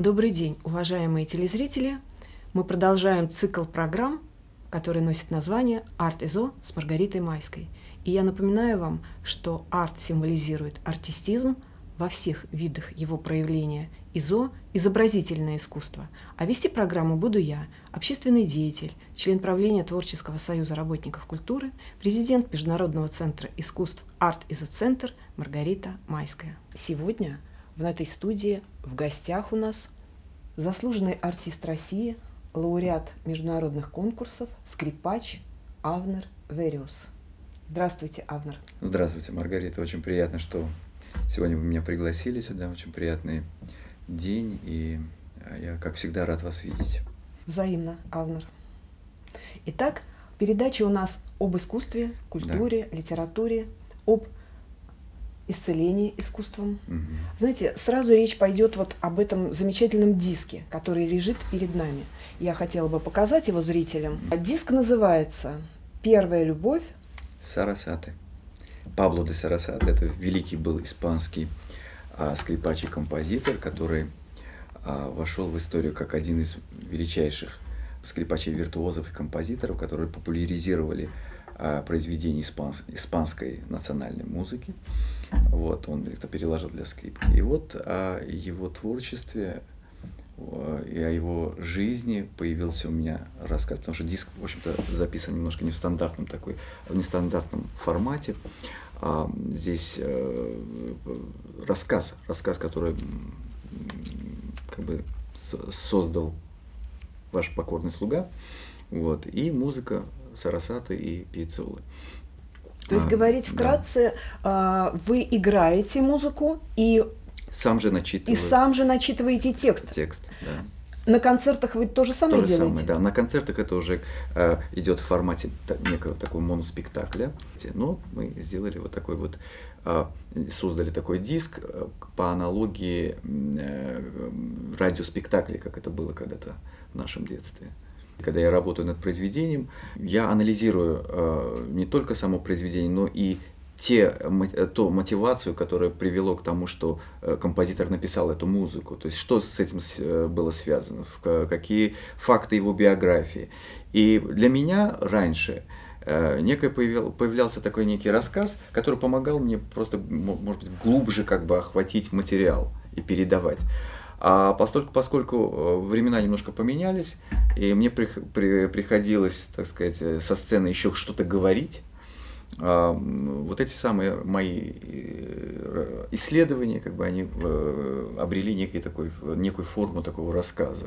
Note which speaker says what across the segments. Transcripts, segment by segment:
Speaker 1: Добрый день, уважаемые телезрители! Мы продолжаем цикл программ, который носит название «Арт-ИЗО» с Маргаритой Майской. И я напоминаю вам, что арт символизирует артистизм во всех видах его проявления. ИЗО – изобразительное искусство. А вести программу буду я, общественный деятель, член правления Творческого союза работников культуры, президент Международного центра искусств «Арт-ИЗО-центр» Маргарита Майская. Сегодня в этой студии в гостях у нас заслуженный артист России, лауреат международных конкурсов, скрипач Авнер Вериус. Здравствуйте, Авнер.
Speaker 2: Здравствуйте, Маргарита. Очень приятно, что сегодня вы меня пригласили сюда. Очень приятный день, и я, как всегда, рад вас видеть.
Speaker 1: Взаимно, Авнер. Итак, передача у нас об искусстве, культуре, литературе, об исцелении искусством. Знаете, сразу речь пойдет вот об этом замечательном диске, который лежит перед нами. Я хотела бы показать его зрителям. Диск называется «Первая любовь».
Speaker 2: Сарасате. Пабло де Сарасате – это великий был испанский скрипач и композитор, который вошел в историю как один из величайших скрипачей-виртуозов и композиторов, которые популяризировали произведения испанской национальной музыки. Вот, он это переложил для скрипки. И вот о его творчестве и о его жизни появился у меня рассказ, потому что диск, в общем-то, записан немножко не в стандартном формате. Здесь рассказ, который как бы создал ваш покорный слуга, вот, и музыка Сарасате и Пьяццолы.
Speaker 1: То есть, говорить вкратце, вы играете музыку и сам же начитываете текст.
Speaker 2: Текст, да.
Speaker 1: На концертах вы то же самое делаете? То же самое,
Speaker 2: да. На концертах это уже идет в формате некого такого моноспектакля. Но мы сделали вот такой вот, создали такой диск по аналогии радиоспектакля, как это было когда-то в нашем детстве. Когда я работаю над произведением, я анализирую не только само произведение, но и ту мотивацию, которая привела к тому, что композитор написал эту музыку. То есть, что с этим было связано, какие факты его биографии. И для меня раньше появлялся такой некий рассказ, который помогал мне просто, может быть, глубже как бы охватить материал и передавать. А поскольку времена немножко поменялись, и мне приходилось, так сказать, со сцены еще что-то говорить, вот эти самые мои исследования, как бы они обрели некую форму такого рассказа.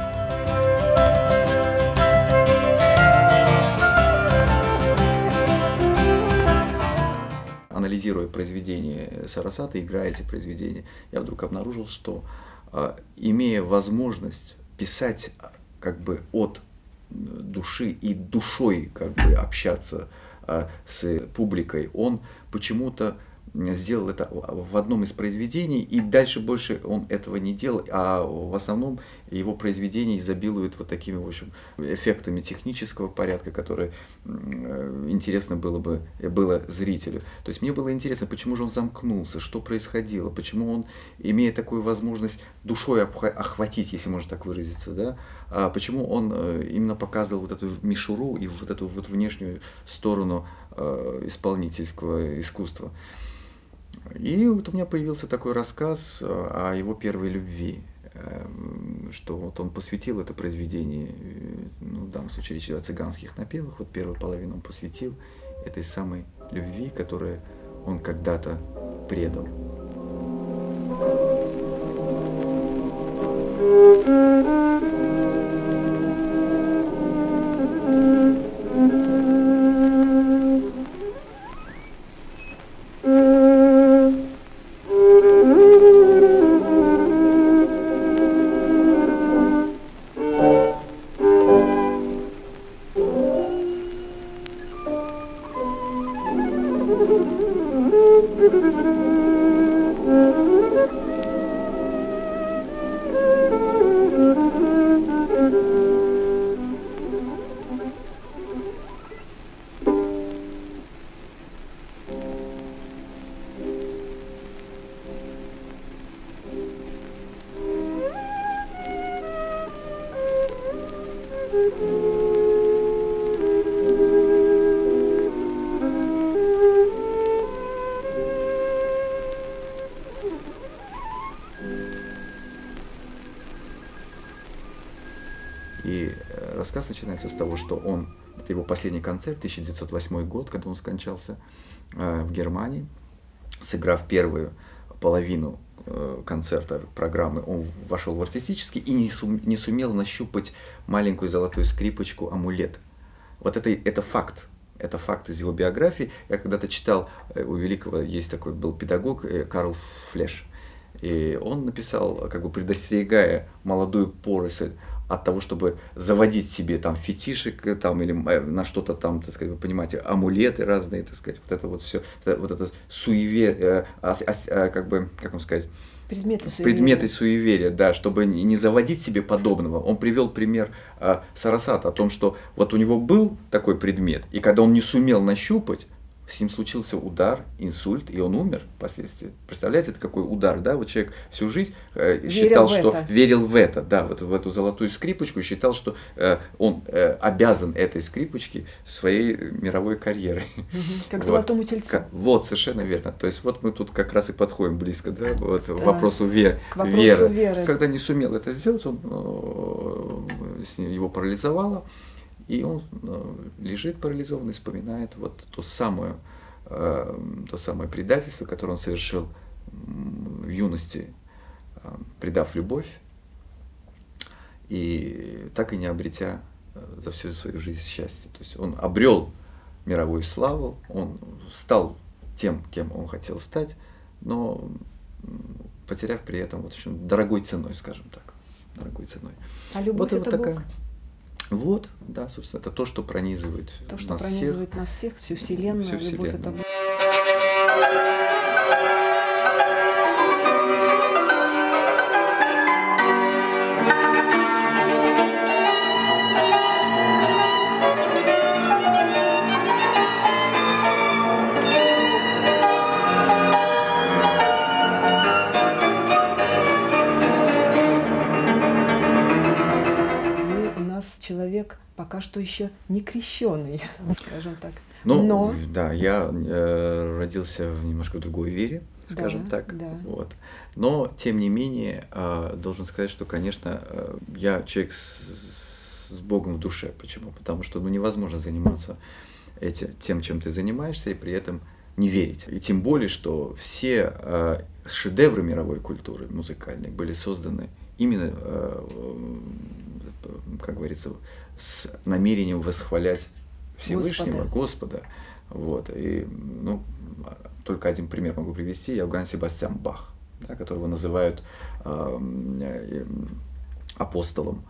Speaker 2: Анализируя произведения Сарасате, играя эти произведения, я вдруг обнаружил, что имея возможность писать как бы от души и душой как бы общаться с публикой, он почему-то сделал это в одном из произведений, и дальше больше он этого не делал, а в основном его произведения изобилуют вот такими, в общем, эффектами технического порядка, которые интересно было зрителю. То есть мне было интересно, почему же он замкнулся, что происходило, почему он, имея такую возможность душой охватить, если можно так выразиться, да, почему он именно показывал вот эту мишуру и вот эту вот внешнюю сторону исполнительского искусства. И вот у меня появился такой рассказ о его первой любви, что вот он посвятил это произведение, ну, в данном случае речь идет о цыганских напевах, вот первую половину он посвятил этой самой любви, которую он когда-то предал. рассказ начинается с того, что это его последний концерт, 1908 год, когда он скончался в Германии. Сыграв первую половину концерта, программы, он вошел в артистический и не сумел нащупать маленькую золотую скрипочку, амулет. Вот это факт. Это факт из его биографии. Я когда-то читал, у великого есть такой был педагог Карл Флеш. И он написал, как бы предостерегая молодую поросль от того, чтобы заводить себе там фетишек там, или на что-то там, так сказать, вы понимаете, амулеты разные, так сказать, вот это вот все, вот это суеверие, как бы, как вам сказать, предметы суеверия, да, чтобы не заводить себе подобного. Он привел пример Сарасата о том, что вот у него был такой предмет, и когда он не сумел нащупать, с ним случился удар, инсульт, и он умер впоследствии. Представляете, это какой удар, да? Вот человек всю жизнь считал, что верил в это, да, вот в эту золотую скрипочку, и считал, что он обязан этой скрипочке своей мировой карьерой.
Speaker 1: Как золотому тельцу.
Speaker 2: Вот, совершенно верно. То есть вот мы тут как раз и подходим близко, да, вот, к вопросу веры. Когда не сумел это сделать, его парализовало. И он лежит парализованный, вспоминает вот то самое предательство, которое он совершил в юности, предав любовь, и так и не обретя за всю свою жизнь счастье. То есть он обрел мировую славу, он стал тем, кем он хотел стать, но потеряв при этом вот очень дорогой ценой, скажем так, дорогой ценой.
Speaker 1: А любовь вот это такая... Бог?
Speaker 2: Вот, да, собственно, это то, что пронизывает
Speaker 1: нас всех, всю Вселенную.
Speaker 2: Всю Вселенную.
Speaker 1: Любовь это Бог. Человек пока что еще не крещеный, скажем так.
Speaker 2: Но да, я родился немножко в другой вере, скажем так.
Speaker 1: Да.
Speaker 2: Вот. Но, тем не менее, должен сказать, что, конечно, я человек с Богом в душе. Почему? Потому что невозможно заниматься тем, чем ты занимаешься, и при этом не верить. И тем более, что все шедевры мировой культуры музыкальной были созданы именно, как говорится, с намерением восхвалять Всевышнего, Господа. Вот. И, только один пример могу привести. Иоганн Себастьян Бах, да, которого называют апостолом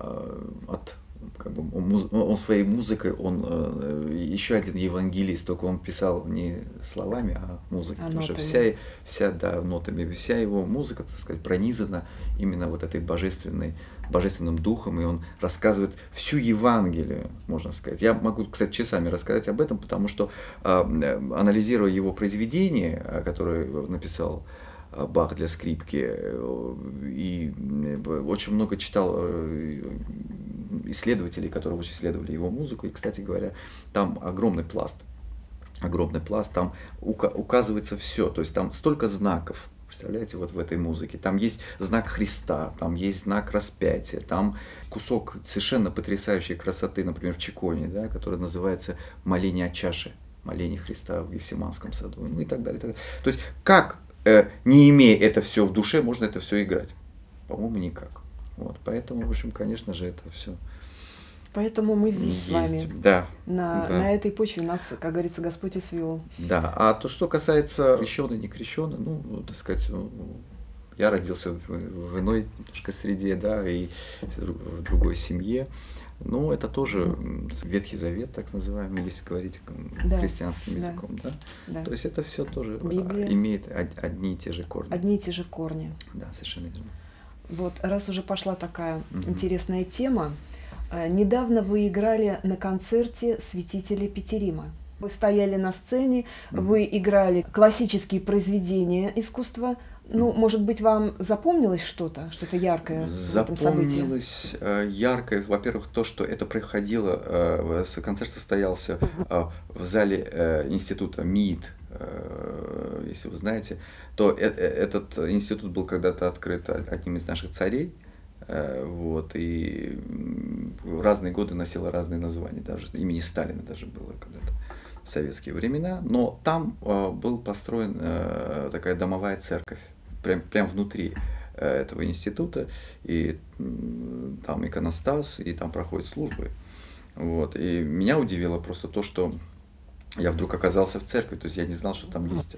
Speaker 2: он своей музыкой, он еще один евангелист, только он писал не словами, а музыкой, потому что вся нотами, вся его музыка, так сказать, пронизана именно вот этой божественным духом, и он рассказывает всю Евангелие, можно сказать. Я могу, кстати, часами рассказать об этом, потому что, анализируя его произведения, которые написал Бах для скрипки, и очень много читал исследователей, которые очень исследовали его музыку, и, кстати говоря, там огромный пласт, там указывается все, то есть там столько знаков, представляете, вот в этой музыке, там есть знак Христа, там есть знак распятия, там кусок совершенно потрясающей красоты, например, в Чеконе, да, который называется «Моление о чаше», моление Христа в Гефсиманском саду, и так далее, и так далее. То есть как, не имея это все в душе, можно это все играть? По-моему, никак. Вот, поэтому, в общем, конечно же, это все.
Speaker 1: Поэтому мы здесь с вами.
Speaker 2: Да,
Speaker 1: на этой почве нас, как говорится, Господь и свел.
Speaker 2: Да, а то, что касается крещеный, не крещеный, так сказать, я родился в иной немножко среде, да, и в другой семье. Но это тоже Ветхий Завет, так называемый, если говорить христианским языком. Да? То есть это все тоже Библия имеет одни и те же корни.
Speaker 1: Одни и те же корни.
Speaker 2: Да, совершенно верно.
Speaker 1: Вот, раз уже пошла такая интересная тема, недавно вы играли на концерте святителя Петерима. Вы стояли на сцене, вы играли классические произведения искусства. Может быть, вам запомнилось что-то яркое в этом событии?
Speaker 2: Запомнилось яркое, во-первых, то, что это происходило, концерт состоялся в зале института МИИТ, если вы знаете, то этот институт был когда-то открыт одним из наших царей, Вот, и в разные годы носила разные названия, даже имени Сталина даже было когда-то в советские времена, но там был построен такая домовая церковь, прям внутри этого института, и там иконостас, и там проходят службы. Вот, и меня удивило просто то, что я вдруг оказался в церкви, то есть я не знал, что там есть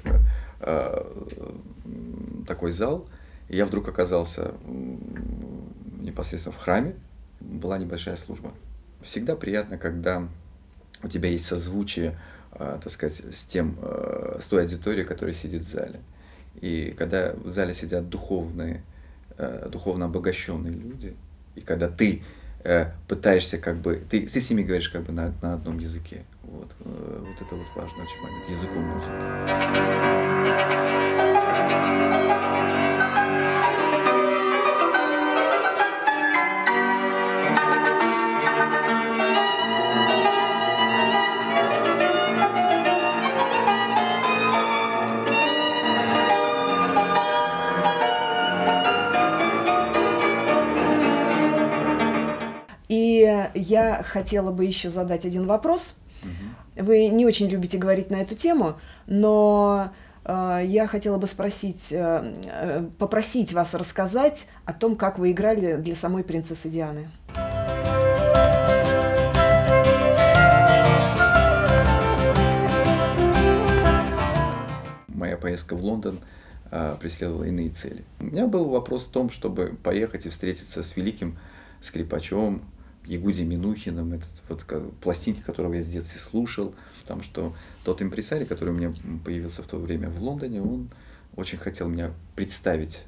Speaker 2: такой зал, и я вдруг оказался непосредственно в храме, была небольшая служба. Всегда приятно, когда у тебя есть созвучие, так сказать, с той аудиторией, которая сидит в зале. И когда в зале сидят духовно обогащенные люди, и когда ты пытаешься ты с ними говоришь на одном языке. Вот это вот важный очень момент, языком музыки.
Speaker 1: И я хотела бы еще задать один вопрос. Вы не очень любите говорить на эту тему, но я хотела бы попросить вас рассказать о том, как вы играли для самой принцессы Дианы.
Speaker 2: Моя поездка в Лондон преследовала иные цели. У меня был вопрос в том, чтобы поехать и встретиться с великим скрипачом Ягуди Минухиным, пластинки, которого я с детства слушал, потому что тот импресарий, который у меня появился в то время в Лондоне, он очень хотел меня представить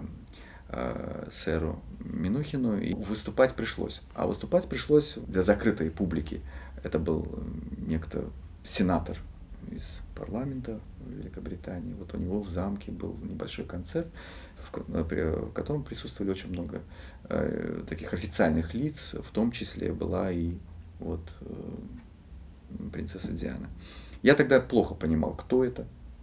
Speaker 2: сэру Минухину, и выступать пришлось. А выступать пришлось для закрытой публики. Это был некто сенатор из парламента Великобритании. Вот у него в замке был небольшой концерт, в котором присутствовали очень много таких официальных лиц, в том числе была и принцесса Диана. Я тогда плохо понимал, кто это.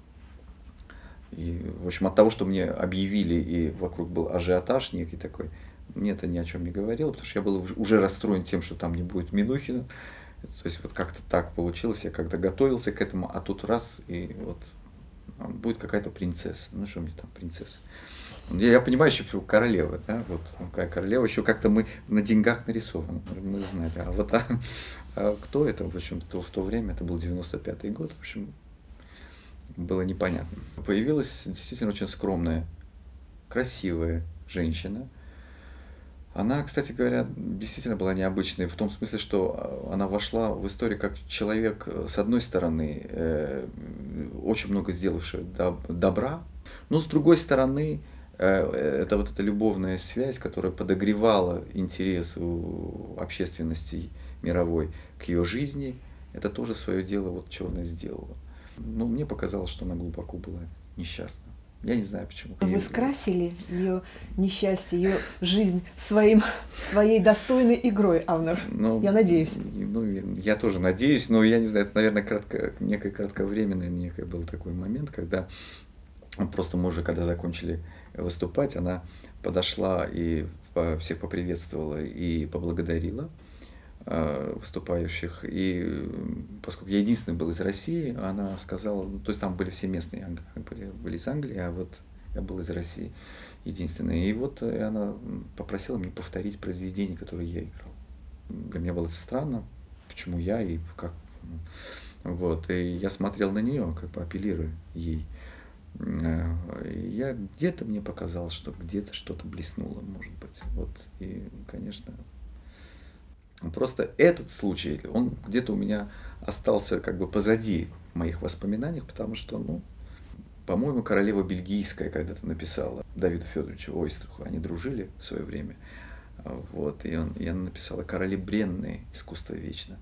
Speaker 2: И, в общем, от того, что мне объявили, и вокруг был ажиотаж некий такой, мне это ни о чем не говорило, потому что я был уже расстроен тем, что там не будет Минухина. То есть вот как-то так получилось, я когда готовился к этому, а тут раз, и вот будет какая-то принцесса. Ну что мне там принцесса? Я понимаю, еще королева, да, вот какая королева, еще как-то мы на деньгах нарисованы, мы знали. А кто это, в общем, в то время, это был 95-й год, в общем, было непонятно. Появилась действительно очень скромная, красивая женщина. Она, кстати говоря, действительно была необычной в том смысле, что она вошла в историю как человек, с одной стороны, очень много сделавший добра, но с другой стороны, это вот эта любовная связь, которая подогревала интерес у общественности мировой к ее жизни, это тоже свое дело, вот что она сделала. Но мне показалось, что она глубоко была несчастна. Я не знаю почему.
Speaker 1: Вы скрасили ее несчастье, ее жизнь своей достойной игрой, Авнер. Я надеюсь.
Speaker 2: Я тоже надеюсь, но я не знаю, это, наверное, некий кратковременный был такой момент, когда просто мы уже, когда закончили выступать, она подошла и всех поприветствовала и поблагодарила выступающих. И поскольку я единственный был из России, она сказала, то есть там были все местные, были из Англии, а вот я был из России единственный. И вот она попросила меня повторить произведение, которое я играл. Для меня было это странно, почему я и как. Вот. И я смотрел на нее, как бы апеллируя ей. Где-то мне показалось, что где-то что-то блеснуло, может быть. Вот. И, конечно, просто этот случай, он где-то у меня остался как бы позади в моих воспоминаниях, потому что, по-моему, королева бельгийская когда-то написала Давиду Федоровичу Ойстраху, они дружили в свое время, вот, и она написала «Короли бренные, искусство вечно».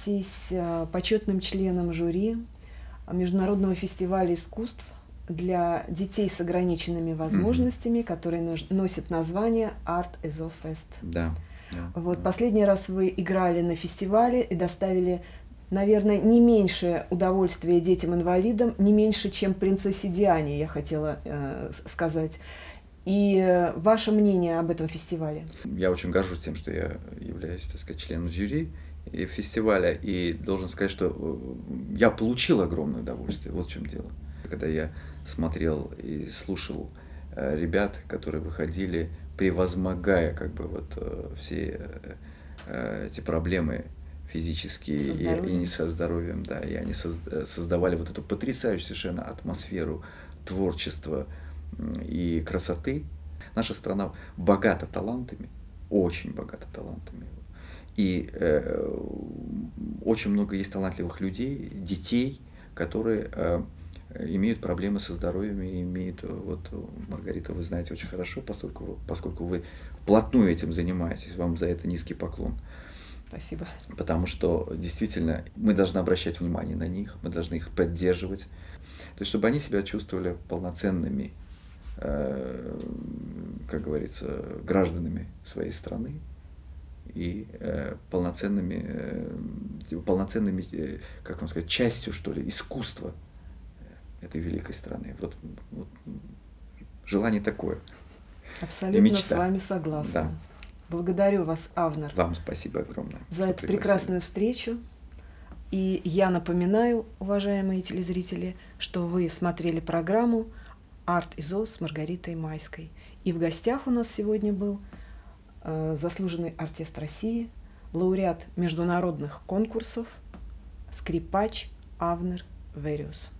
Speaker 1: являетесь почетным членом жюри Международного фестиваля искусств для детей с ограниченными возможностями, который носит название Art ESO Fest.
Speaker 2: Да.
Speaker 1: Вот последний раз вы играли на фестивале и доставили, наверное, не меньшее удовольствие детям-инвалидам, не меньше, чем принцессе Диане, я хотела сказать. И ваше мнение об этом фестивале?
Speaker 2: Я очень горжусь тем, что я являюсь, так сказать, членом жюри и фестиваля, и должен сказать, что я получил огромное удовольствие. Вот в чем дело. Когда я смотрел и слушал ребят, которые выходили, превозмогая как бы вот все эти проблемы физические и не со здоровьем, да, и они создавали вот эту потрясающую совершенно атмосферу творчества и красоты. Наша страна богата талантами, очень богата талантами. И очень много есть талантливых людей, детей, которые имеют проблемы со здоровьем и имеют, вот, Маргарита, вы знаете очень хорошо, поскольку вы вплотную этим занимаетесь, вам за это низкий поклон.
Speaker 1: Спасибо.
Speaker 2: Потому что действительно мы должны обращать внимание на них, мы должны их поддерживать, то есть чтобы они себя чувствовали полноценными, как говорится, гражданами своей страны и полноценными, как вам сказать, частью, что ли, искусства этой великой страны. Вот желание такое.
Speaker 1: Абсолютно с вами согласна.
Speaker 2: Да.
Speaker 1: Благодарю вас, Авнер.
Speaker 2: Вам спасибо огромное
Speaker 1: за эту прекрасную встречу. И я напоминаю, уважаемые телезрители, что вы смотрели программу Art ESO с Маргаритой Майской. И в гостях у нас сегодня был заслуженный артист России, лауреат международных конкурсов, скрипач Авнер Вериус.